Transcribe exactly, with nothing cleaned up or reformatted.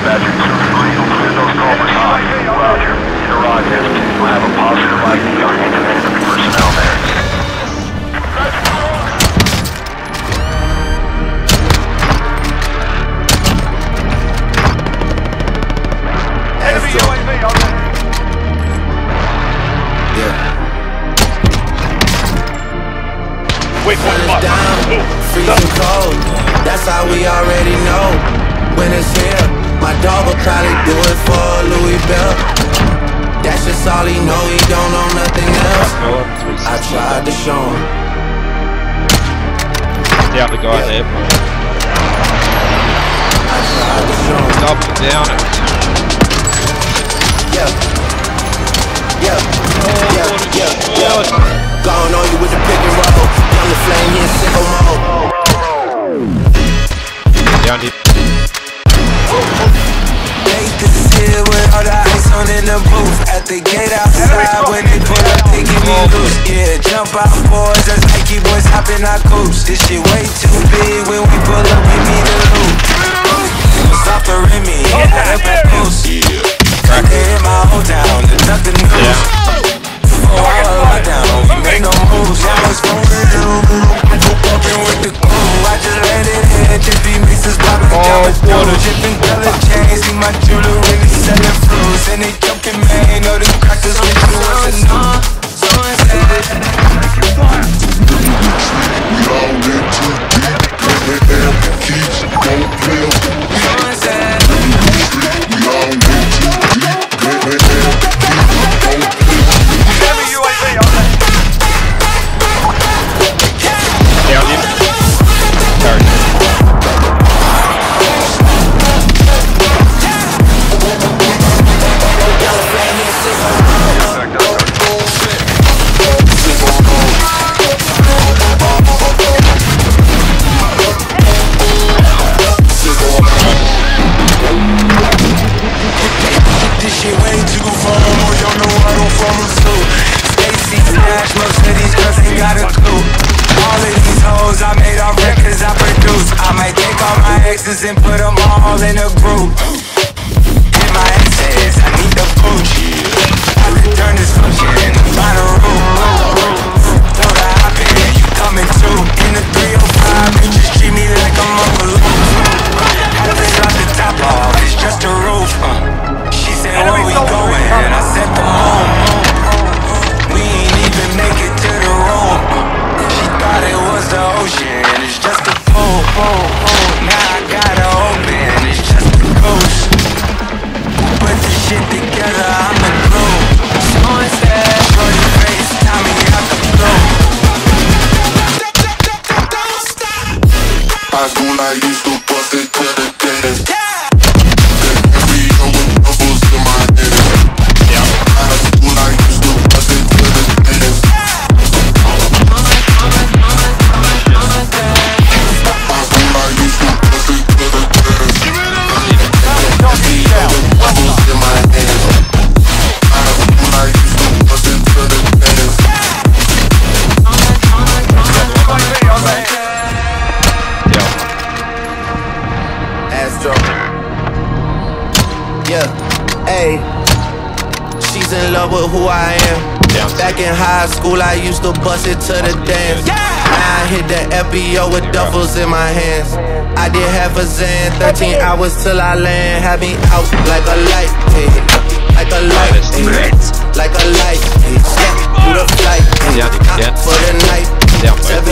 Dispatcher two three, clear those culverts high. Roger. Interroga S two. You'll have a positive I D on any enemy personnel there. Enemy U A V on there. Yeah. Wait for it. Down, freezing cold. That's how we already know when it's here. My dog will probably do it for Louis Bell. That's just all he know. He don't know nothing else. I tried to show him. Down the guy there. I tried to show him. Up and down it. Yeah. Yeah. Yeah. Yeah. Yeah. Gone on you with the pick and roll. Young the flame, he in sicko mode. Down deep. This is here with all the ice on in the booth. At the gate outside, when they pull up, they give me loose. Yeah, jump out, boys, that's Nike boys hopping our coops. This shit way too big. When we pull up, we need the loot. Stop the Remy, hit that back post. I can hit my whole town, there's nothing new. Oh, lockdown, we make no moves. I was going to open with the crew. I just let it hit, just be mixes popping down the door. Dripping color chains, see my jewelry really selling fruits. And they joking, man, know the crackers with you was a new. So instead, we all get too deep, let the air keeps going clear. So instead, we all get too deep, let the air keeps going clear. Enemy U A V on there. Down deep. Sorry. This shit way too far, boy, y'all know I don't follow suit. Stacy Smash, most of these girls ain't got a clue. All of these hoes I made off records I produce. I might take all my exes and put them all in a group. In my exes, I need the booch. I could turn this function, find a roof. Throw the hop in, you coming too. In the three oh five, bitches treat me like I'm a balloon. Had to drop the top off, it's just a roof. uh. She said, where we going? And I said, the moon. We ain't even make it to the room. She thought it was the ocean, it's just a pool. Now I gotta open, it's just a ghost. Put this shit together, I'm the glue. So instead, shorty face, Tommy out the blue. High school, I used to bust it to the dentist. Yeah, ayy. She's in love with who I am. Back in high school, I used to bust it to the dance. Now I hit the F B O with duffels in my hands. I did half a Zan, thirteen hours till I land. Had me out like a light, hey, like a light, hey, like a light, hey, through the flight, hey, for the night.